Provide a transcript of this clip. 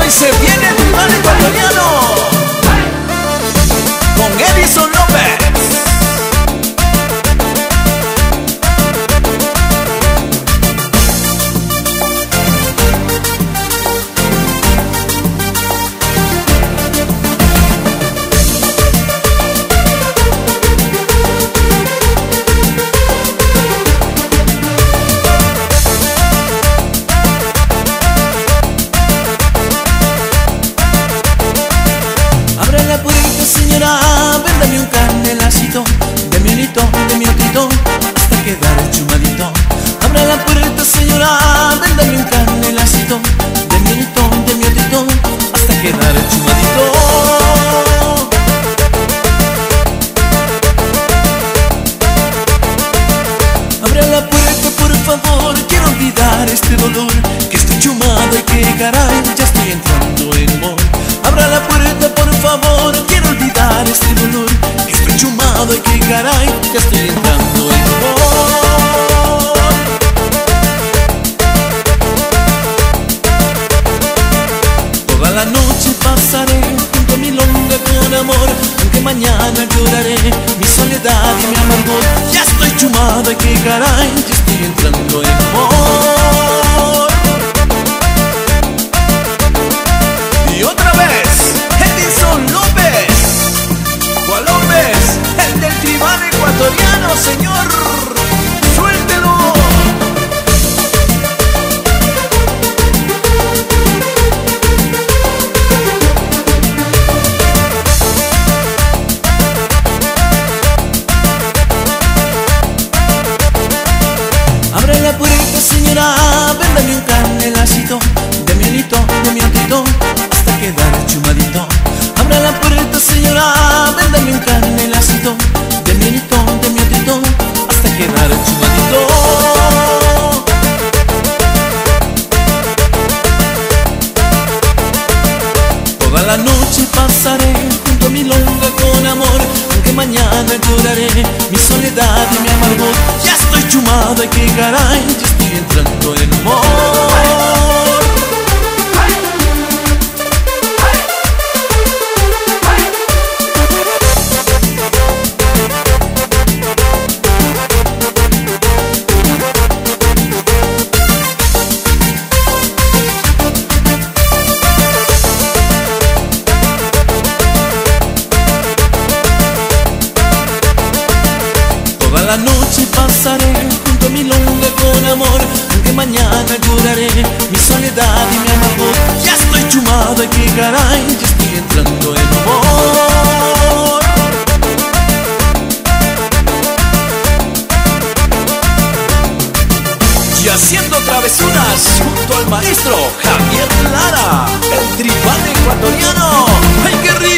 Se viene el tribal ecuatoriano con Edison López. Véndame un canelacito de mi olito, de mi otito, hasta quedar chumadito. Abra la puerta, señora, véndame un canelacito de mi olito, de mi otito, hasta quedar chumadito. Abra la puerta, por favor, quiero olvidar este dolor, que estoy chumado y que caray, ya estoy entrando en humor. Abra la puerta, por favor, quiero olvidar este dolor, que estoy chumado y que caray, ya estoy entrando en humor. Toda la noche pasaré junto a mi longa con amor, aunque mañana lloraré mi soledad y mi amargor. Ya estoy chumado y que caray, ya estoy entrando en humor. Y otra vez, Edison López. ¿Cuál López? El del tribal ecuatoriano, señor. ¡Suéltelo! Abre la puerta, señora, véndame un canelacito de mi olito, de mi otito, hasta quedar chumadito. Abra la puerta, señora, véndame un canelacito de mi olito, de mi otito, hasta quedar chumadito. Toda la noche pasaré junto a mi longa con amor, aunque mañana lloraré mi soledad y mi amargor. Ya estoy chumado y que caray, ya estoy entrando en humor. Toda la noche pasaré junto a mi longa con amor, aunque mañana lloraré mi soledad y mi amargor. Ya estoy chumado y que caray, ya estoy entrando en humor. Y haciendo travesuras junto al maestro Javier Lara, el tribal ecuatoriano. ¡Ay, qué rico!